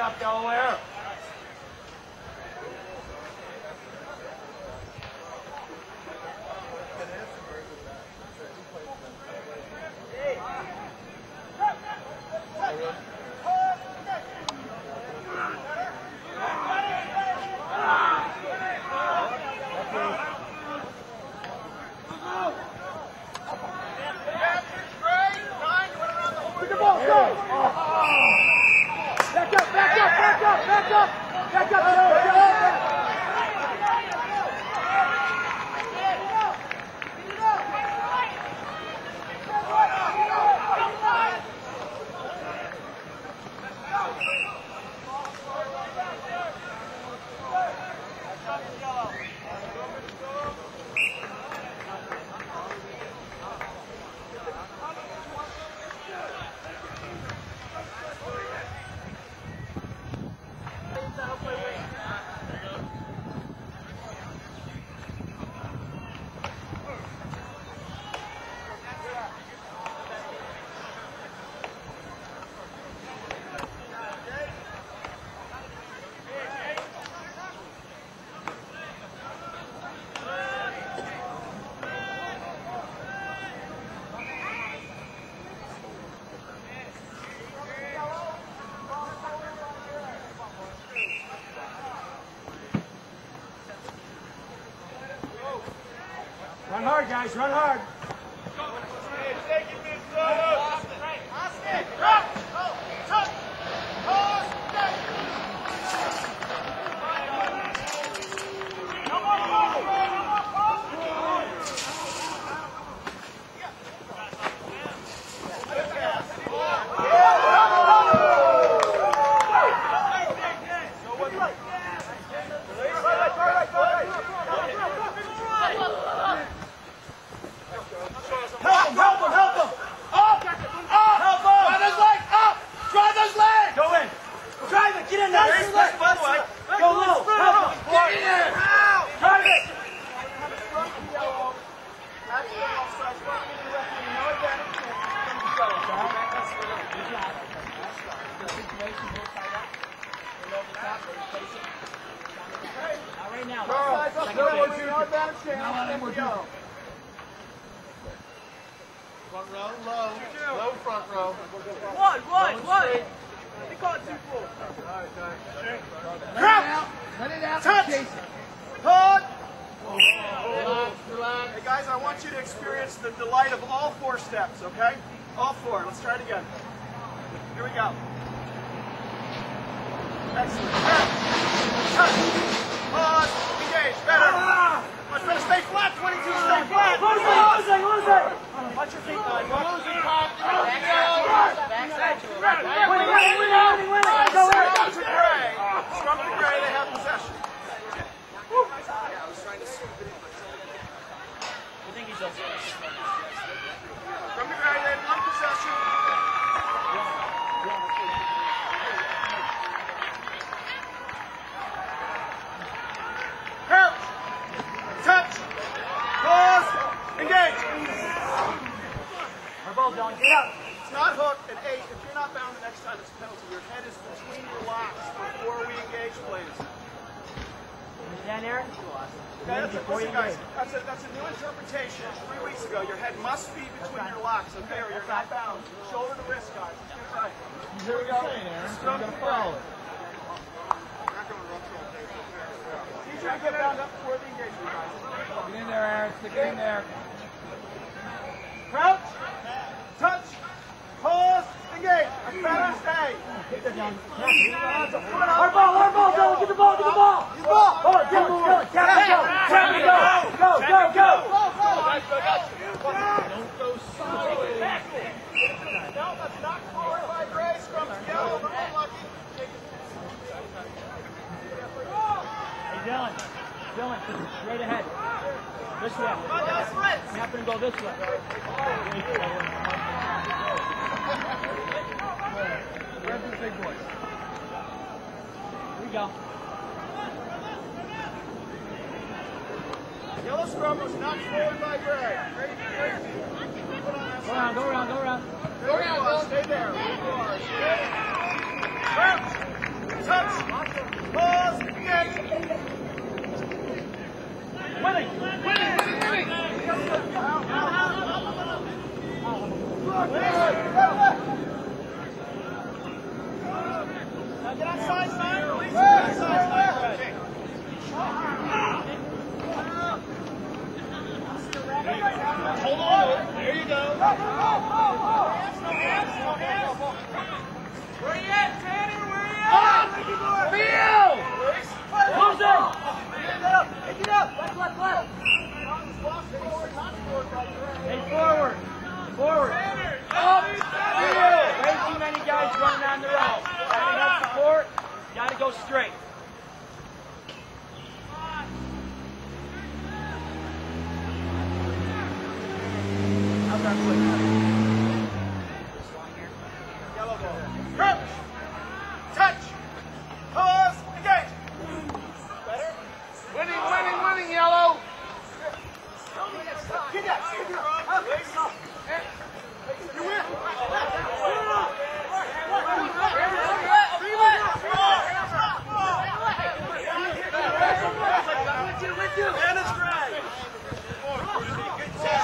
up, Delaware. Run hard, guys, run hard. Front row, low. Low front row. One. They call it 2-4. Let it out. Touch. Hold. Relax. Hey guys, I want you to experience the delight of all 4 steps, okay? All 4. Let's try it again. Here we go. Excellent. Touch. Pause. Engage. Better. Let's try to stay flat. 22. Stay flat. Losing. Watch your feet, guys. Losing time. Scrum to Gray. They have possession. I think he's okay. Scrum to Gray. They have 1 possession. Crouch. Touch. Pause. Engage. Our ball, John. Get up. It's not hooked at 8. If you're not bound the next time, it's a penalty. Your head is between your locks before we engage, please. Stand there. Okay, listen, guys. That's a new interpretation. 3 weeks ago, your head must be between your locks, okay, or you're not bound. Shoulder to wrist, guys. It's too tight. Here we go. You're going to follow it. It's easier to get bound up before the engagement, guys. Get in there, Aaron. Stick it in there. Crouch. Touch. Pause. Engage. That's better. Stay. Our ball, Dylan. Get the ball. Oh, Dylan. Captain, go. Don't go slow. No, that's not forward by Gray. Scrum's yellow. We're unlucky. Hey, Dylan, straight ahead. This way. You happen to go this way. Where's the big boys? Here we go. Yellow scrum was knocked forward by Gray. Go around. Stay there. Crouch. touch, pause, engage. Winning! Now get outside, Stein. Release. Get outside, Stein. Hold on. There you go. No hands. Where you at, Tanner? Where you at? Feel! Close it! Pick it up. Left. Hey, forward! Forward! Up! Way too many guys running on their own. Having enough support, you gotta go straight. How's that quick? Yellow ball. Crouch. Touch. Pause. Engage. Better. Winning, yellow. Get that. You win. And it's drag. Good job.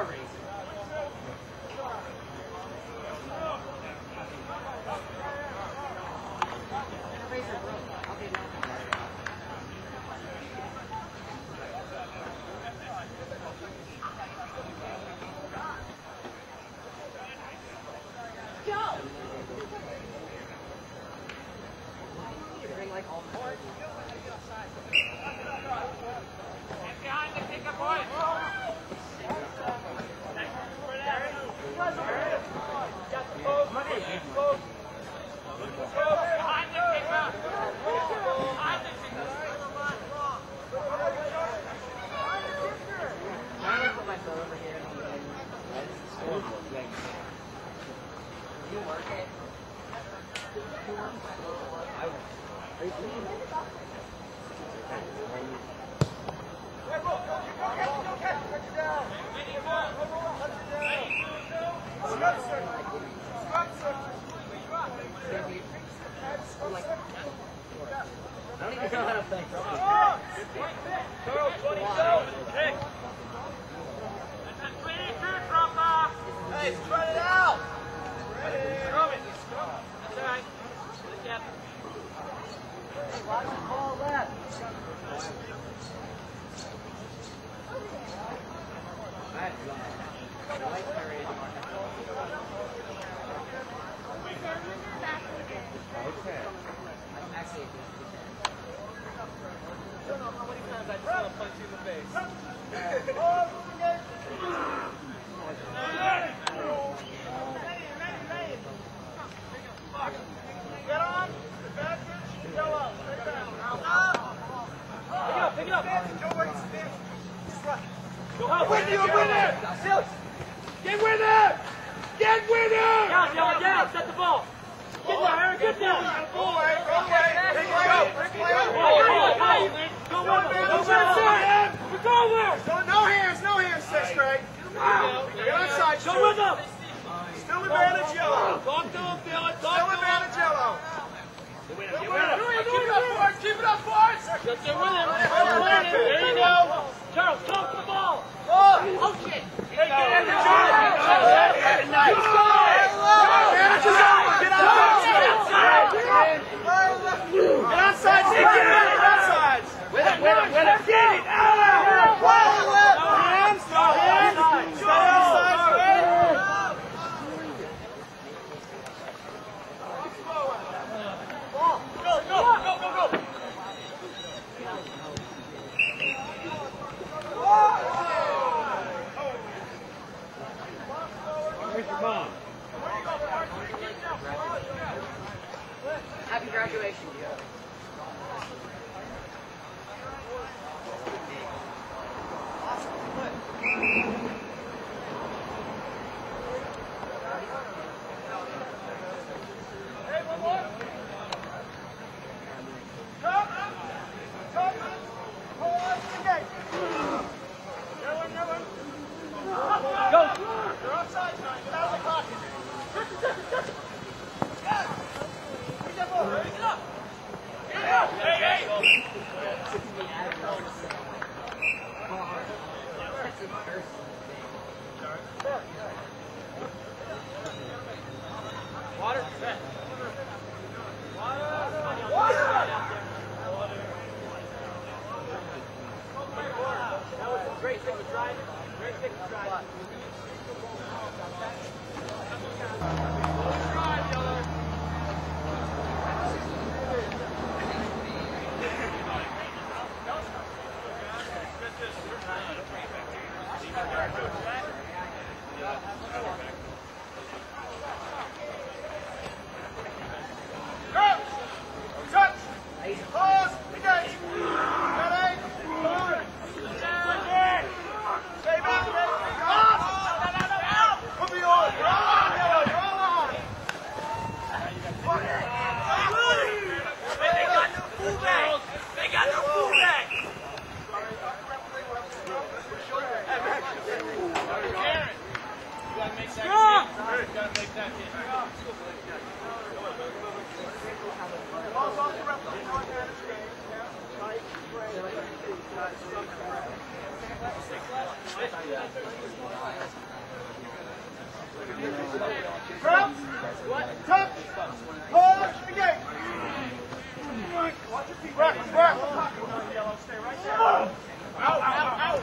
Happy graduation. Crouch. Touch. Pause. Engage. Watch your feet. Back. Yellow. Stay right there. Out.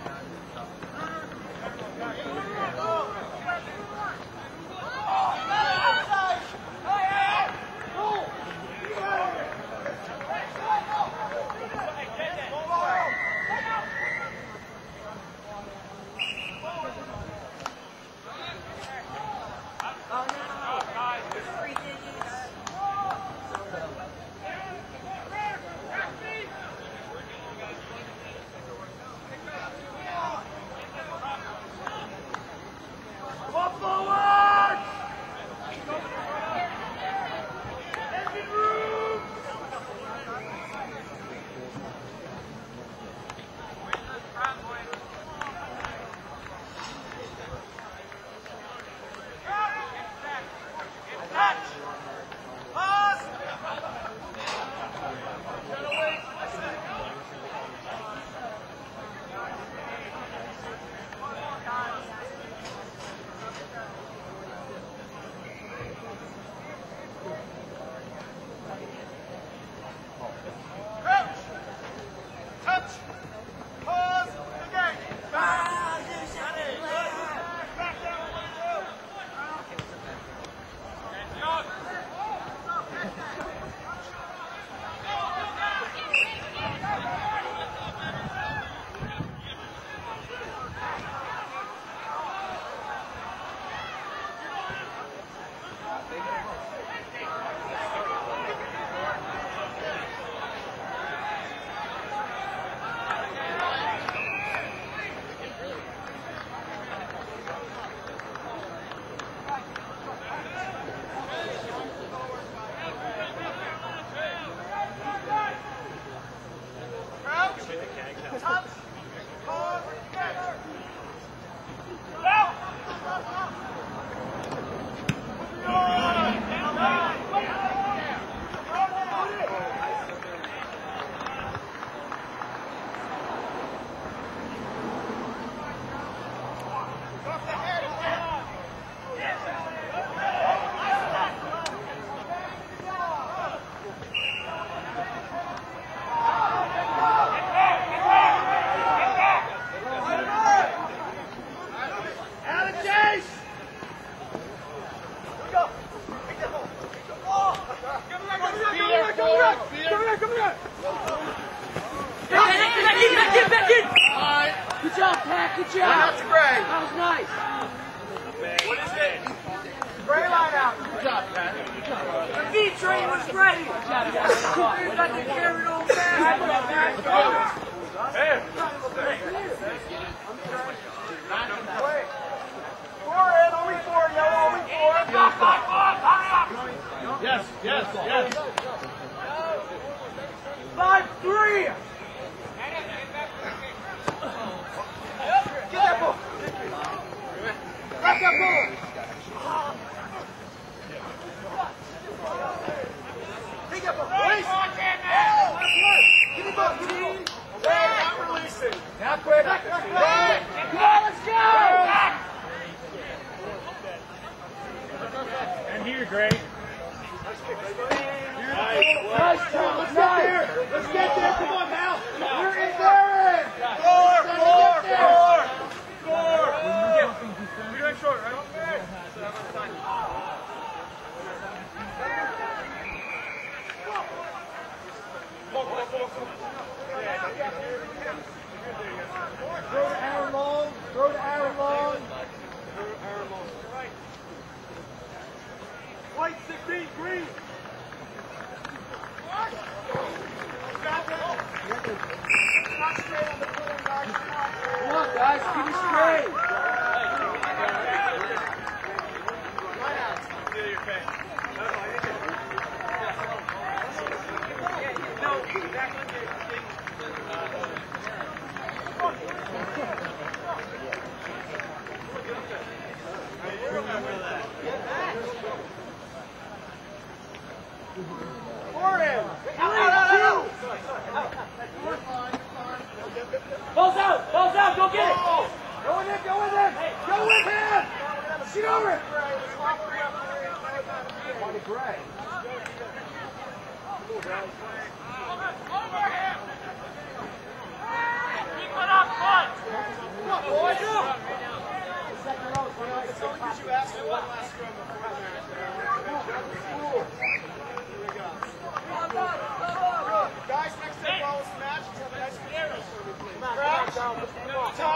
Good job, Pat. Good job. That's great. That was nice. What is it? Gray line out. Good job, Pat. The V train was ready. Good job, guys. You got to carry it all back. Hey. 4 in, only 4, yellow, only 4. Yes. 5-3. Get that ball. Grab that ball. Take that ball. Release. Give me the ball. Hey, not releasing. Not quick. Right. Come on, let's go. And here, Gray. Nice job. Let's get there. Let's get there. Come on, Mal. We're in there. Four. We're doing short, right? Throw to Aaron long. White 16, green. Come on, guys. Keep it straight. Balls out, go Go with him! Shoot over it! Gray. Keep it up, bud! Come on, boys! It's only because you asked for one last scrum before the match. Here we go. Guys, next time follow us the match. Have a nice experience. Come on,